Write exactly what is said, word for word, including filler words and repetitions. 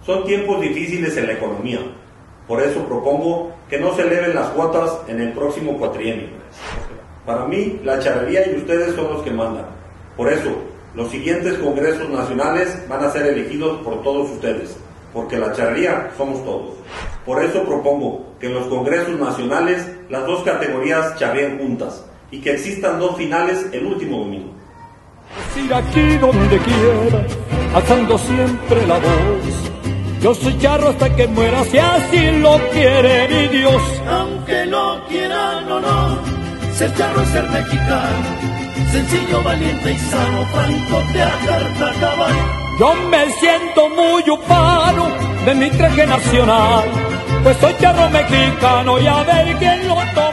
Son tiempos difíciles en la economía. Por eso propongo que no se eleven las cuotas en el próximo cuatrienio. Para mí, la charrería y ustedes son los que mandan. Por eso, los siguientes congresos nacionales van a ser elegidos por todos ustedes, porque la charrería somos todos. Por eso propongo que en los congresos nacionales las dos categorías charreen juntas y que existan dos finales el último domingo. Ir aquí donde quiera, alzando siempre la voz. Yo soy charro hasta que muera, si así lo quiere mi Dios. Aunque lo quieran o no, ser charro es ser mexicano, sencillo, valiente y sano, franco de Acartacabal. Yo me siento muy ufano de mi traje nacional, pues soy charro mexicano y a ver quién lo toma.